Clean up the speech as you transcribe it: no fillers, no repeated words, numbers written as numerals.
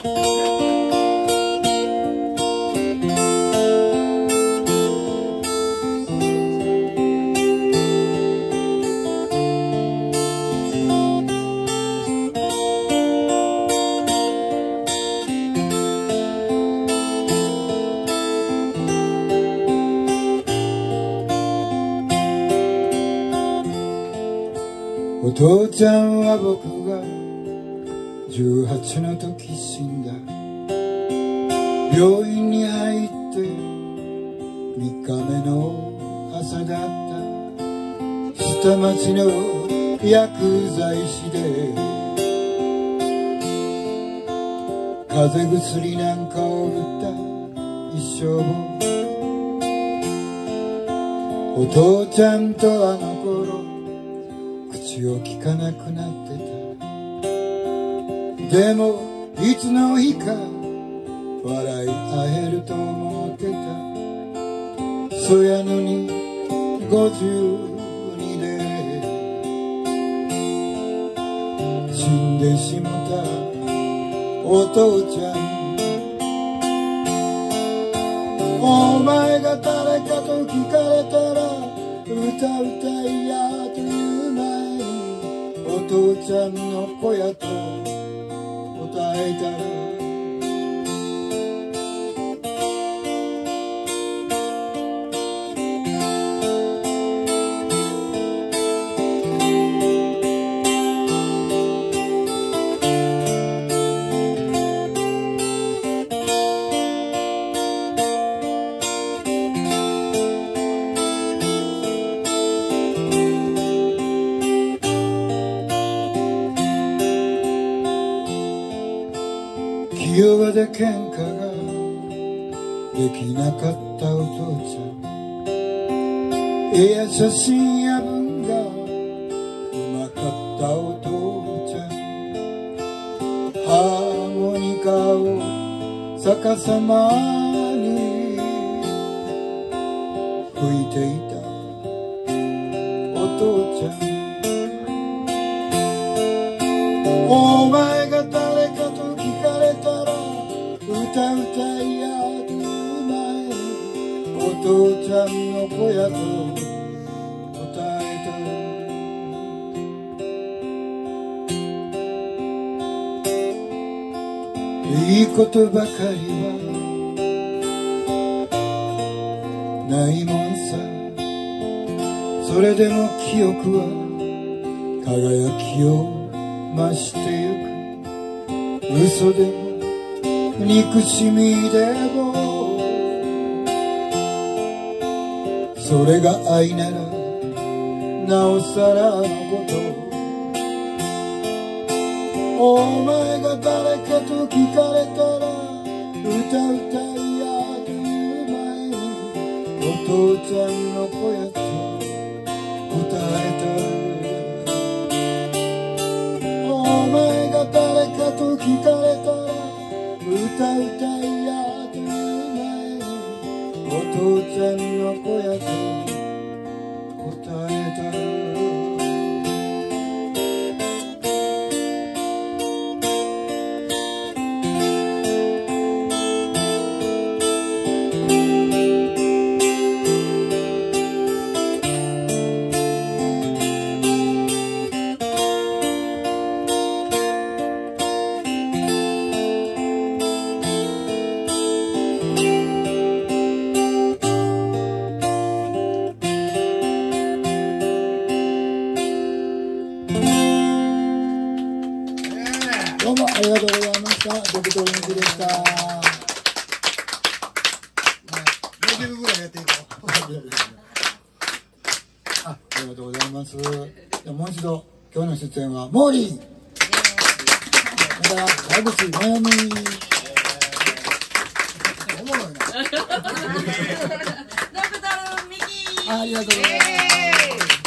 お父ちゃんは僕が18の時死んだ。病院に入って3日目の朝だった。下町の薬剤師で風邪薬なんかを売った一生も。お父ちゃんとあの頃口を聞かなくなってた。でもいつの日か笑い合えると思ってた。そやのに52で死んでしもたお父ちゃん。お前が誰かと聞かれたら歌うたいやという前にお父ちゃんの子やと答えたら。気弱で喧嘩ができなかったお父ちゃん。絵や写真や文がうまかったお父ちゃん。ハーモニカを逆さまに吹いていたお父ちゃん。お前が誰かと聞かれたら歌うたいやという前にお父ちゃんの子やと答えた。いいことばかりはないもんさ。それでも記憶は輝きを増してゆく。嘘でも憎しみでもそれが愛ならなおさらのこと。お前が誰かと聞かれたら歌うたいやという前にお父ちゃんの子やと答えた。お前が誰かと聞かれたら歌うたいやという前にお父ちゃんの子やと答えた。どうもありがとうございました。ドクトルミキでした。もう曲ぐらいやっていこう。ありがとうございます。でもう一度今日の出演はモーリー、また川口まやみ。おもろいな。 ドクトルミキ。 ありがとうございます。